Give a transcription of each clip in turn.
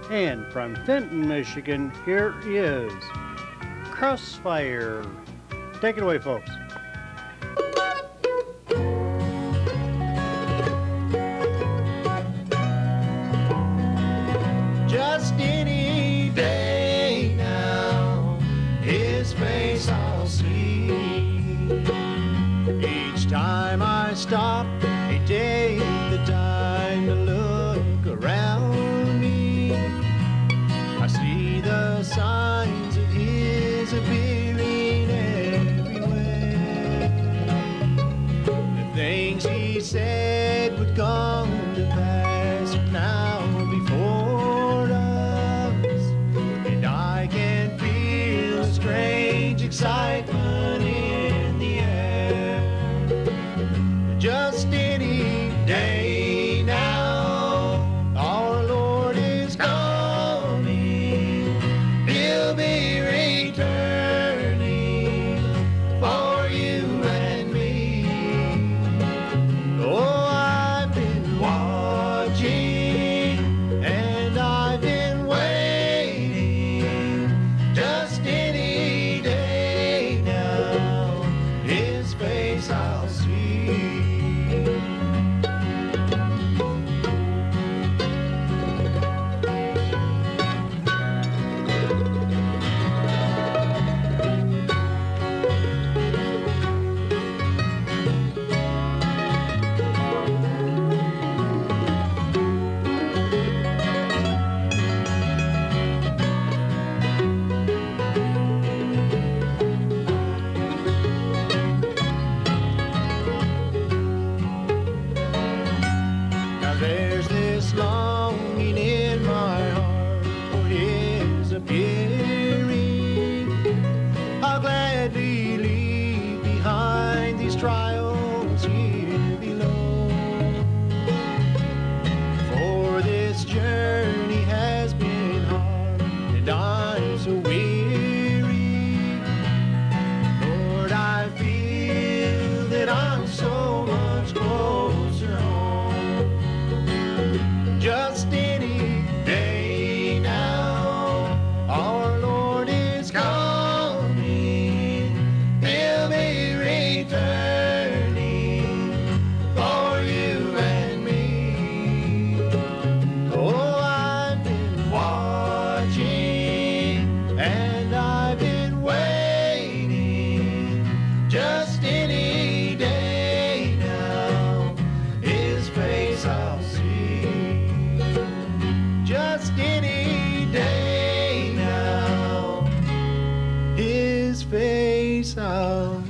And from Fenton, Michigan, here is Crossfire. Take it away, folks. Just any day now, his face I'll see. Each time I stop, he take the time to look around me. I see the signs of his appearing everywhere. The things he said would come to pass are now before us, and I can feel a strange excitement in the air. Just any day now, our Lord is coming. He'll be returning for you and me. Oh, I've been watching and I've been waiting. Just any day now, his face I'll see. Now there's this longing in my heart for his appearing. I'll gladly leave behind these trials here below. For this journey has been hard and I'm so weary. Lord, I feel that I'm so much closer home. Just any day now, our Lord is coming. He'll be returning for you and me. Oh, I've been watching and I've been waiting. Just any day now, his face I'll see. Just any day now, his face I'll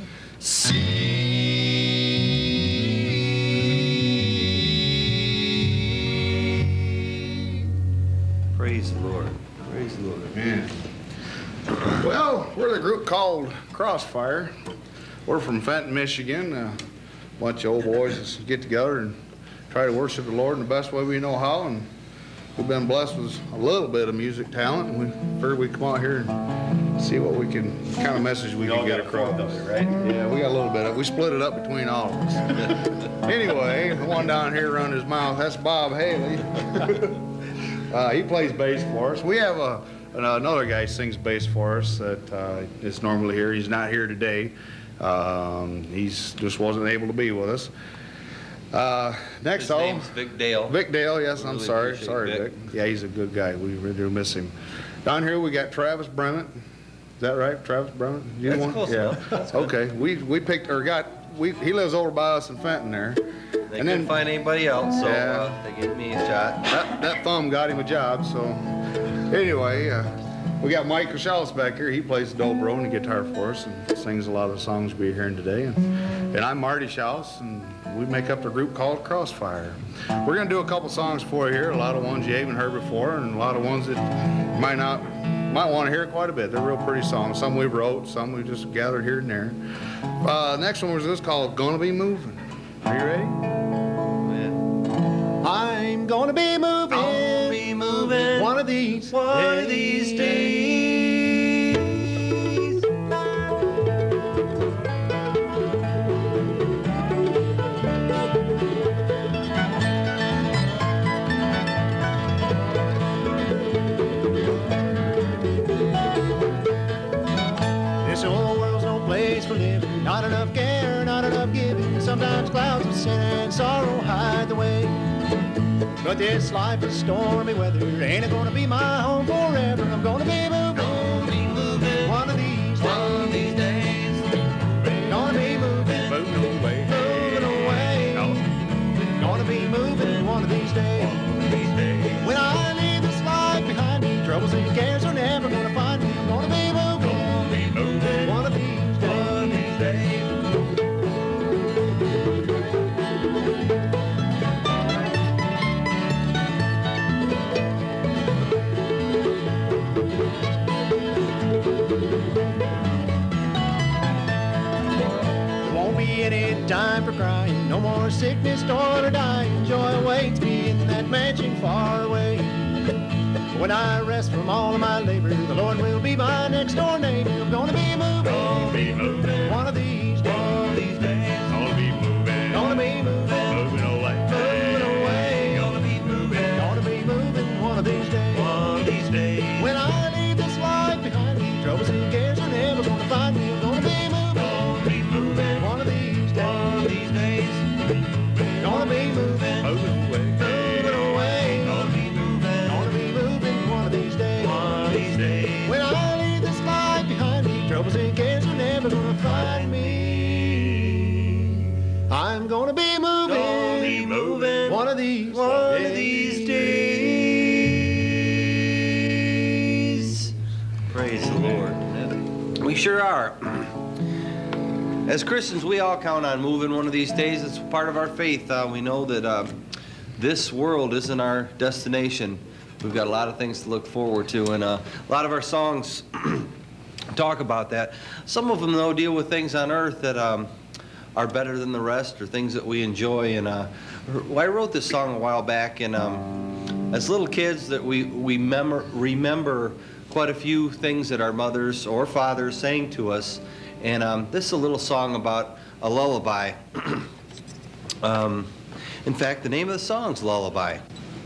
see. Praise the Lord. Praise the Lord. Man. Well, we're the group called Crossfire. We're from Fenton, Michigan. A bunch of old boys just get together and try to worship the Lord in the best way we know how. And we've been blessed with a little bit of music talent. And we figured we'd come out here and see what we can, kind of message we can get across. Right? Yeah, we got a little bit of it. We split it up between all of us. Anyway, the one down here around his mouth, that's Bob Haley. He plays bass for us. We have another guy sings bass for us that is normally here. He's not here today. He's just wasn't able to be with us. Next His name's Vic Dale. Vic Dale, yes, I'm Really sorry. appreciate Sorry, Vic. Vic. Yeah, he's a good guy. We really do miss him. Down here we got Travis Brement. Is that right, Travis Brement? You That's want? close Yeah. enough. That's good. Okay. We picked or got. He lives over by us in Fenton there. They And couldn't find anybody else, so Yeah. they gave me a shot. That thumb got him a job. So anyway, we got Mike Rachels back here. He plays the dobro and the guitar for us and sings a lot of the songs we're hearing today. And I'm Marty Schaus, and we make up the group called Crossfire. We're going to do a couple songs for you here, a lot of ones you haven't heard before, and a lot of ones that might want to hear quite a bit. They're real pretty songs. Some we wrote, some we just gathered here and there. Next one was this called Gonna Be Moving. Are you ready? I'm gonna be moving. I'll be moving one of these days. sin and sorrow hide the way. But this life is stormy weather, ain't it gonna be my home forever? I'm gonna be moving, one of these days. Gonna be moving away. Gonna be moving one of these days. When I leave this life behind me, troubles and cares are never gonna find me. I'm gonna be moving one of these days. Any time for crying, no more sickness, toil, or dying. Joy awaits me in that mansion far away. When I rest from all of my labor, the Lord will be my next door neighbor. I'm gonna be moving one of these days. Gonna be moving away. Gonna be moving one of these days. When I leave this life behind me, troubles and cares are never gonna find me. I'm gonna be moving one of these days. Gonna be moving away. Gonna be moving one of these days. When I leave this life behind me, troubles and cares are never gonna find me. I'm gonna be moving one of these days. Praise the Lord. We sure are. As Christians, we all count on moving one of these days. It's part of our faith. We know that this world isn't our destination. We've got a lot of things to look forward to, and a lot of our songs talk about that. Some of them, though, deal with things on earth that are better than the rest, or things that we enjoy. And I wrote this song a while back, and as little kids, that we remember quite a few things that our mothers or fathers sang to us. And this is a little song about a lullaby. In fact, the name of the song's Lullaby.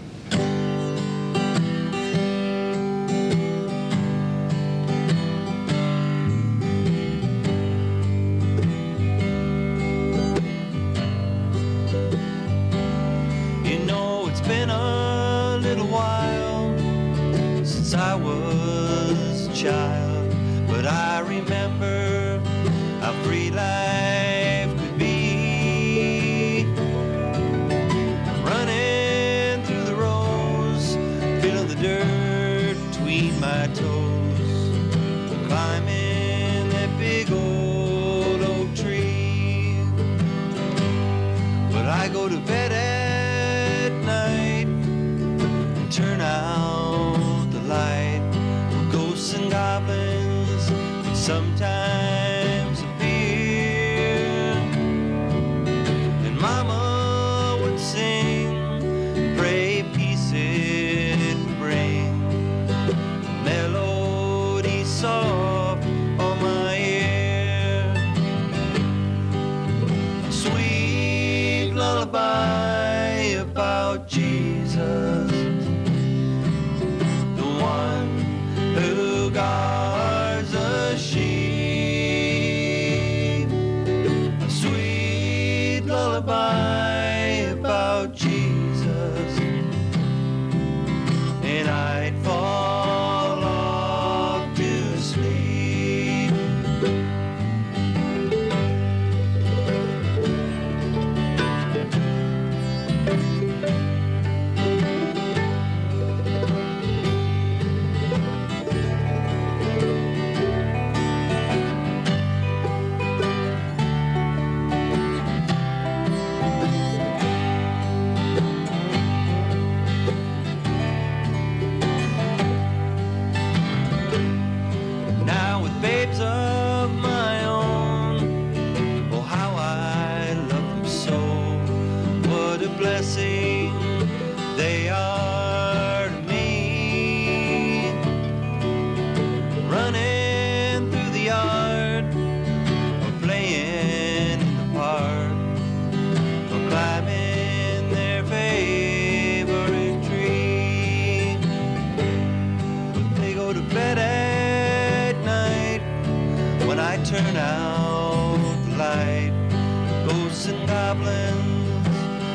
You know, it's been a little while since I was a child, but I remember how free life could be. Running through the rows, feeling the dirt between my toes, climbing that big old oak tree. But I go to bed at night and turn out the light. Ghosts and goblins sometimes appear, and Mama would sing, pray peace it would bring, melody soft on my ear, a sweet lullaby about Jesus, the one who guards the sheep. A sweet lullaby about Jesus, and I'd fall off to sleep. Now with babes of my own, oh how I love them so. What a blessing they are to me. Running through the yard, or playing in the park, or climbing their favorite tree. But they go to bed at night when I turn out the light. Ghosts and goblins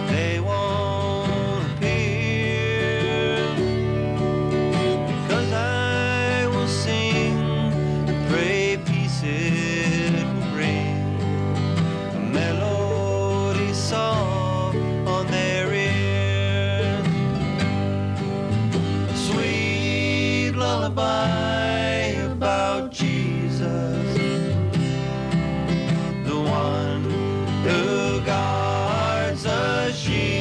they won't appear, 'cause I will sing and pray peace it will bring, a melody song on their ear, a sweet lullaby about Jesus, the one who guards the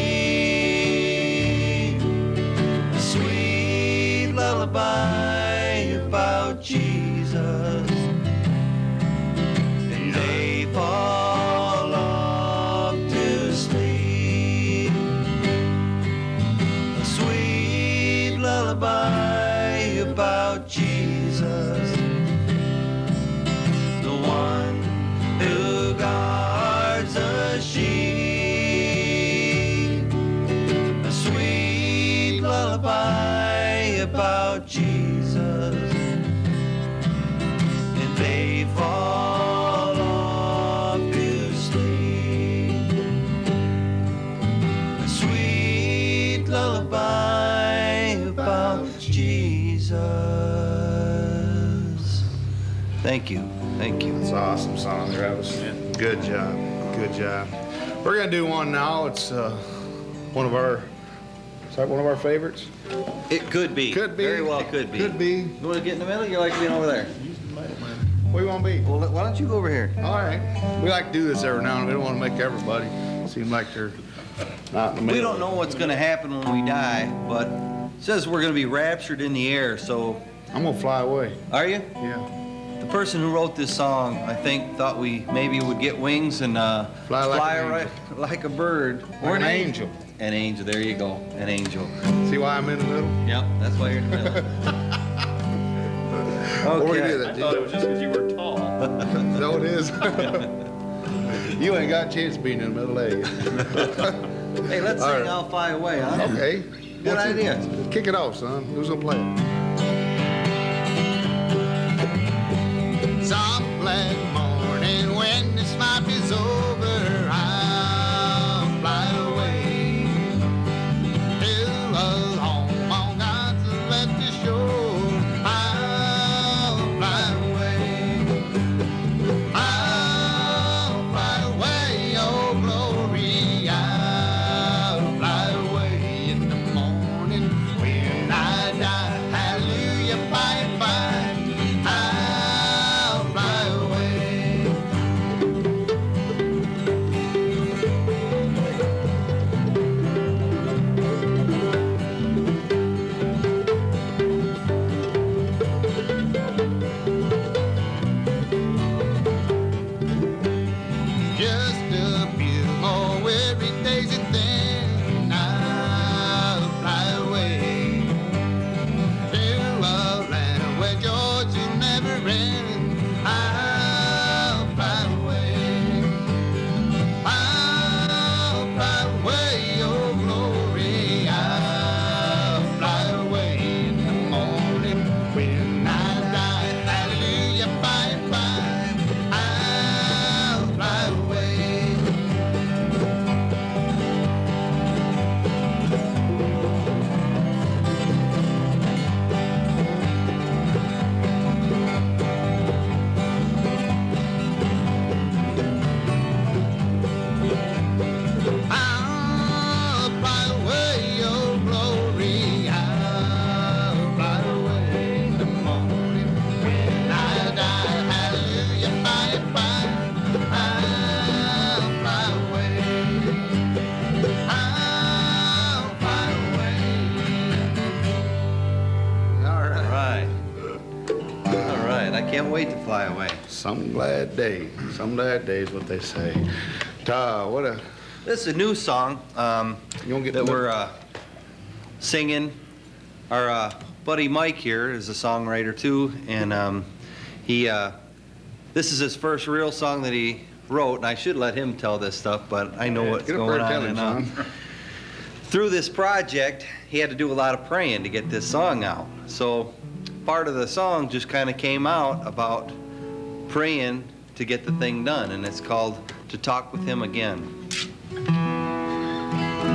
sheep, a sweet lullaby about Jesus, and they fall off to sleep, a sweet lullaby about Jesus, the one who guards the sheep, a sweet lullaby about Jesus, and they fall off to sleep, a sweet lullaby about Jesus. Thank you, thank you. It's an awesome song, Travis. Good job, good job. We're gonna do one now. It's one of our, is that one of our favorites? It could be. Could be. Very well could be. Could be. You want to get in the middle? You like being over there? We won't be. Well, why don't you go over here? All right. We like to do this every now and then. We don't want to make everybody seem like they're not in the middle. We don't know what's going to happen when we die, but it says we're going to be raptured in the air, so... I'm gonna fly away. Are you? Yeah. The person who wrote this song, I think, thought we maybe would get wings and Fly like an right, like a bird. Or an angel. An angel, there you go, an angel. See why I'm in the middle? Yep, that's why you're in the middle. What we Okay. do that, I thought it was just because you were tall. No, it is. You ain't got a chance of being in the middle, eh? Hey, let's All sing right. I'll Fly Away, huh? Okay. Good idea. Kick it off, son. Who's gonna play it? Some glad morning when this life is over, I'll fly away to a home on God's left shore. I'll fly away. I'll fly away, oh glory. I'll fly away in the morning when I die. Hallelujah, bye bye. I'll fly away. Just a few more weary days and then I'll fly away to a land where joys will never end. I'll fly away. I'll fly away, oh glory. I'll fly away in the morning when I die. Hallelujah, bye bye. I'll fly away. I'll fly away, oh glory. I'll fly away in the morning when I die. Hallelujah, bye bye. I'll fly away. I'll fly away. All All right. right. All right, I can't wait to fly away. Some glad day. Some glad day is what they say. What a... This is a new song You gonna get that the- we're singing. Our buddy Mike here is a songwriter too, and this is his first real song that he wrote, and I should let him tell this stuff, but I know what's Get up going there and on. tell him, And, son. through this project, he had to do a lot of praying to get this song out. So part of the song just kind of came out about praying to get the thing done, and it's called To Talk With Him Again.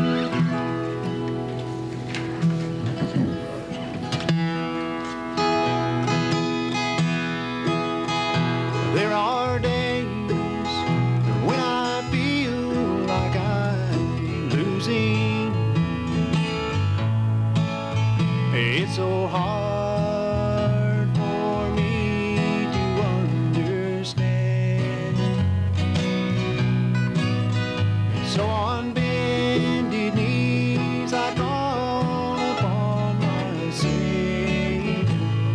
so hard for me to understand. So on bended knees I call upon my Savior,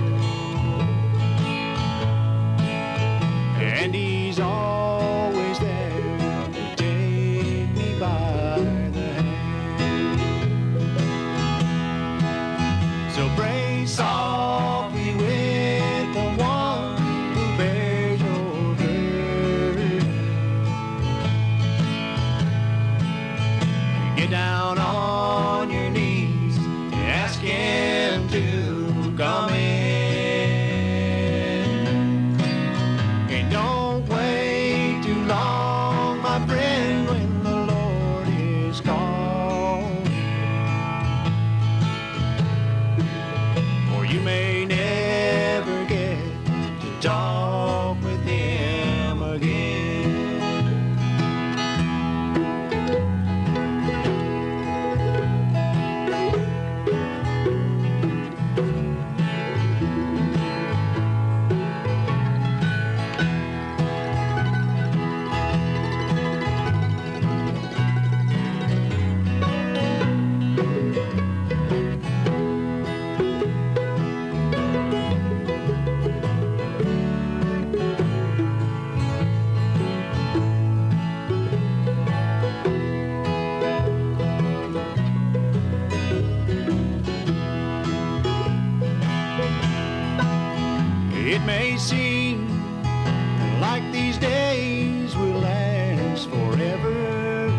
and He's always there to take me by the hand. So pray softly with the one who bears your burden. Get down on your knees and ask Him to come in. And don't wait too long, my friend, when the Lord is called. Or you may never get to talk with Him again. It may seem like these days will last forever,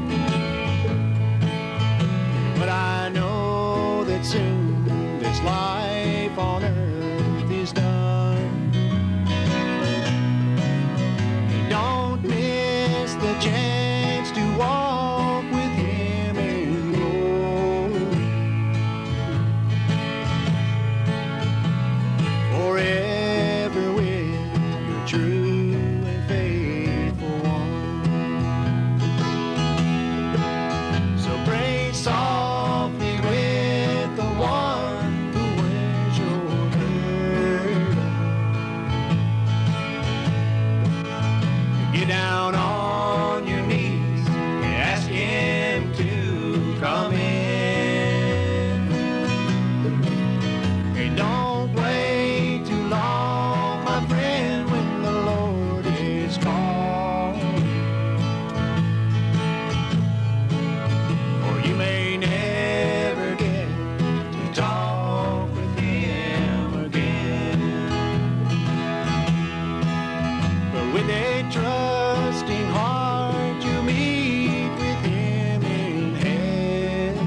but I know that soon this life on earth is done. Don't miss the chance to walk with Him in glory. Forever with your true and faithful one. So pray softly with the one who wears your burden. Get down on your knees and ask Him to come in. And don't wait too long, my friend, when the Lord is called. Or you may never get to talk with Him again. But with a trusting heart you meet with Him in heaven,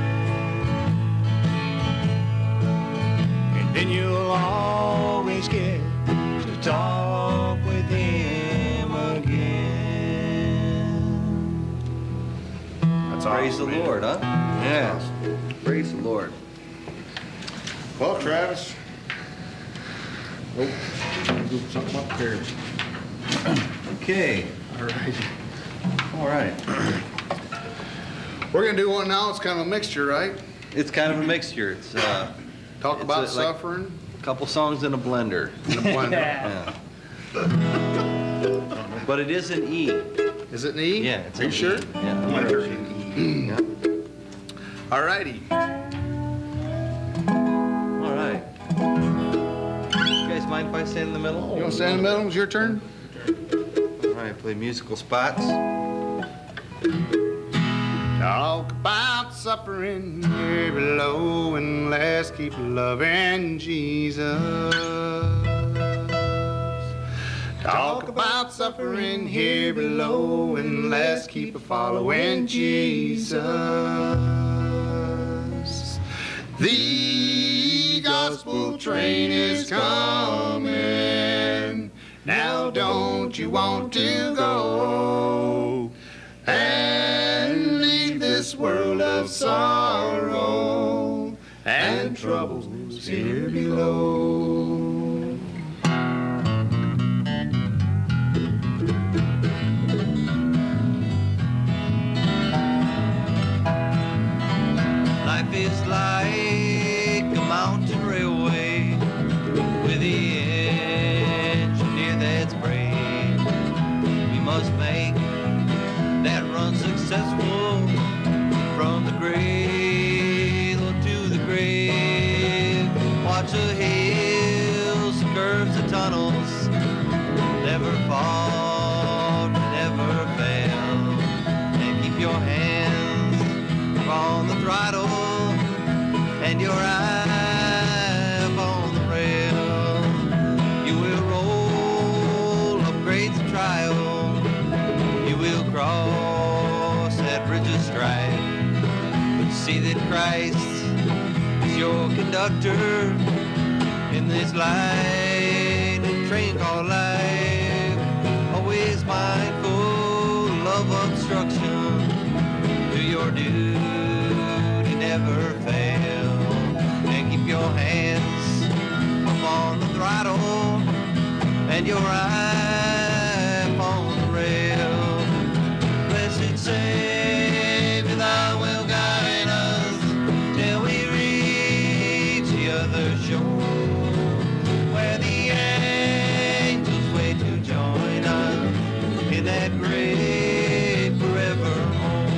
and then you'll always get to talk with Him again. That's Praise awesome, the man. Lord, huh? Yeah. Praise the Lord. Well, Travis. Oh, do something up here. Okay. All right. All right. We're gonna do one now. It's kind of a mixture, right? It's kind of a mixture. It's Talk It's about like- suffering. a couple songs in a blender. In a blender. Yeah. But it is an E. Is it an E? Yeah. It's Are you an sure? E. Yeah. I'm Sure. sure. Yeah. All righty. All right. You guys mind if I stand in the middle? You want to stand in the middle? It's your turn. All right. Play musical spots. Talk about suffering here below, and let's keep loving Jesus. Talk about suffering here below, and let's keep following Jesus. The gospel train is coming. Now don't you want to go and leave this world of sorrow and troubles here below? Life is like a mountain tunnels, never fall, never fail. And keep your hands on the throttle and your eye upon the rail. You will roll up grades of trial. You will cross that bridge of strife. But see that Christ is your conductor in this lightning train called life. Always mindful of obstruction to your duty, never fail. And keep your hands upon the throttle and your eye upon the rail. Blessed Savior, thou wilt guide us till we reach the other shore, where the angels wait to join us in that great forever home.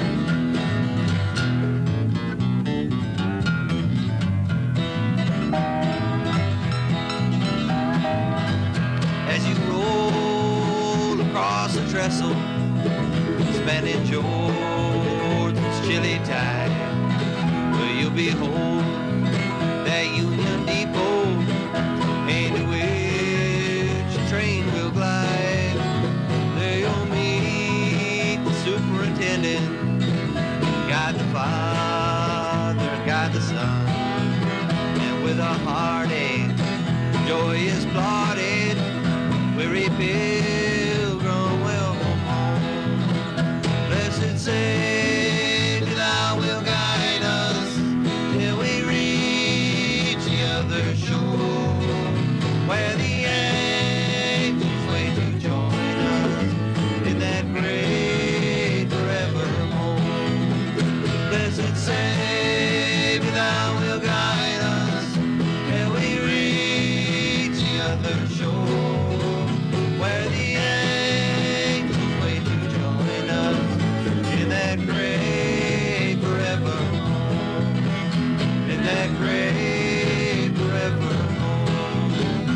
As you roll across the trestle, spanning Jordan's chilly tide, where you'll behold that Union Depot, into which the train will glide. There you'll meet the superintendent, God the Father and God the Son, and with a heartache, joy is plotted, weary pilgrim welcome home. Blessed Savior, thou wilt guide us till we reach the other shore, where the angels wait to join us in that great forever home. Blessed Savior, thou wilt guide us till we reach the other shore, where the angels wait to join us in that great forever home, in that great forever home.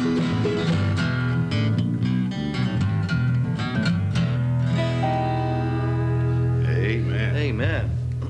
Amen. Amen.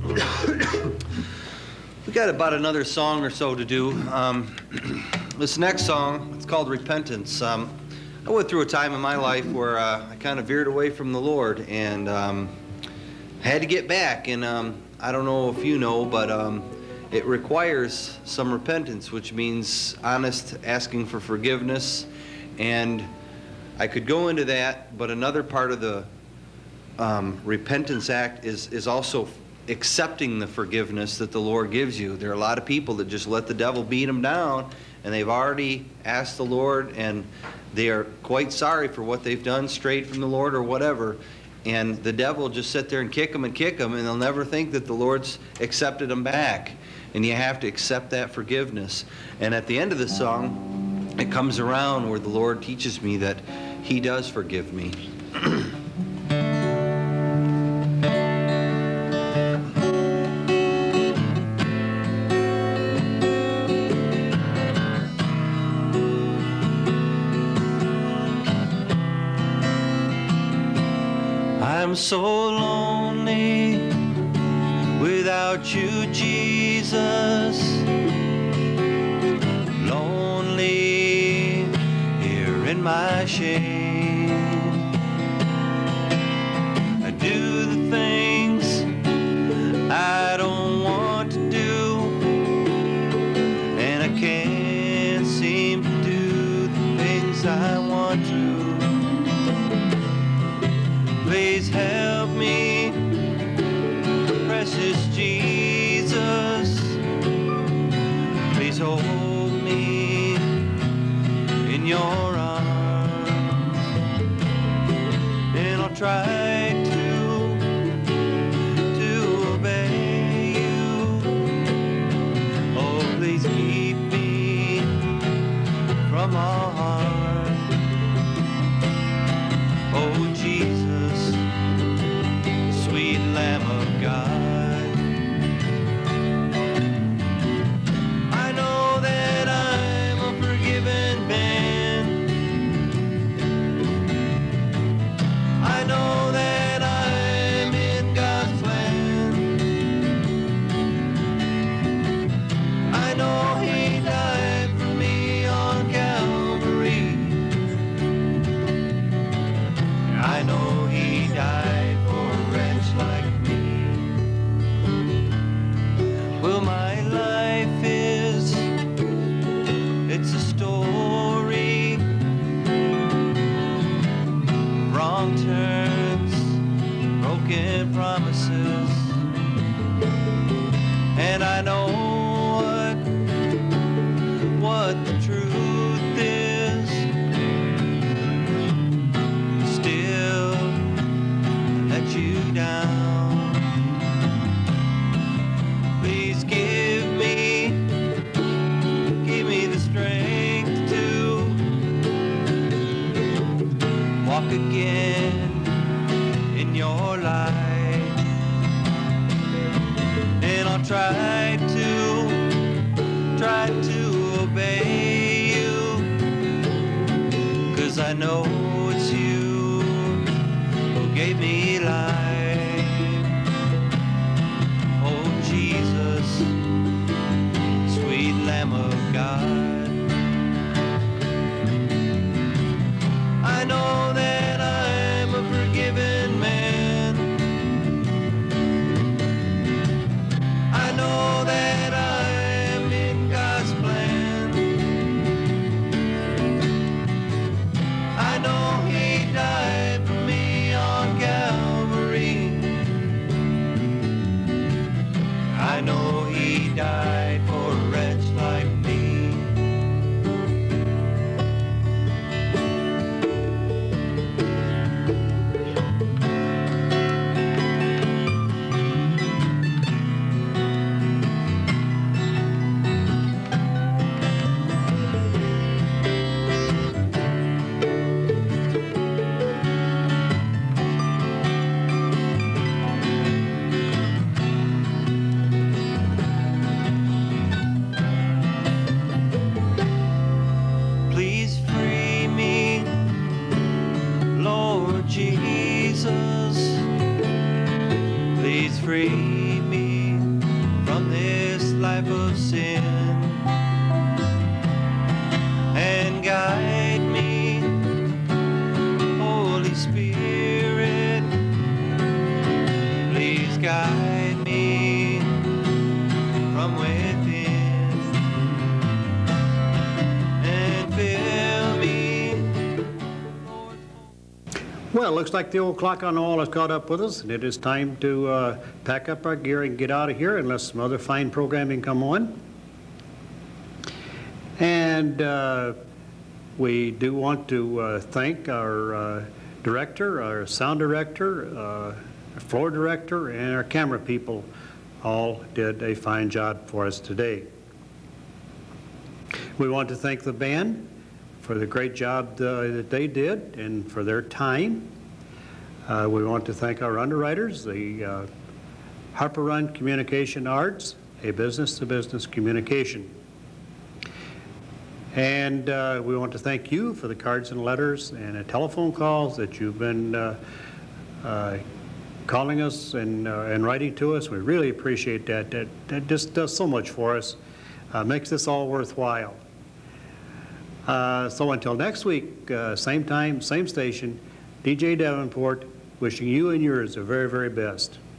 We got about another song or so to do. This next song, it's called Repentance. I went through a time in my life where I kind of veered away from the Lord and had to get back. And I don't know if you know, but it requires some repentance, which means honest asking for forgiveness. And I could go into that, but another part of the repentance act is also accepting the forgiveness that the Lord gives you. There are a lot of people that just let the devil beat them down, and they've already asked the Lord, and they are quite sorry for what they've done, strayed from the Lord or whatever, and the devil just sit there and kick them, and they'll never think that the Lord's accepted them back. And you have to accept that forgiveness. And at the end of the song, it comes around where the Lord teaches me that He does forgive me. I'm so lonely without you, Jesus. Lonely here in my shame. I do the things I don't want to do, and I can't seem to do the things I want to. Please help me, precious Jesus. Please hold me in your arms, and I'll try to obey you. Oh, please keep me from harm. Oh, Jesus, sweet Lamb of God. I know that I'm a forgiven man, but the truth is, still I let you down. Please give me the strength to walk again in your light, and I'll try to obey you, 'cause I know it's you who gave me life. Oh Jesus, sweet Lamb of God, I know that I'm a forgiven man. I know that I'm in God's plan. I know He died for me on Calvary. I know He died for a wretch like me. Please free me, Lord Jesus. Please free me from this life of sin, and guide me, Holy Spirit. Please guide me from within, and fill me, Lord. Well, it looks like the old clock on the wall has caught up with us, and it is time to pack up our gear and get out of here unless some other fine programming come on. And we do want to thank our director, our sound director, our floor director, and our camera people. All did a fine job for us today. We want to thank the band for the great job that they did and for their time. We want to thank our underwriters, the Harper Run Communication Arts, a business-to-business communication. And we want to thank you for the cards and letters and the telephone calls that you've been calling us and writing to us. We really appreciate that. That just does so much for us. Makes this all worthwhile. So until next week, same time, same station, DJ Davenport, wishing you and yours the very, very best.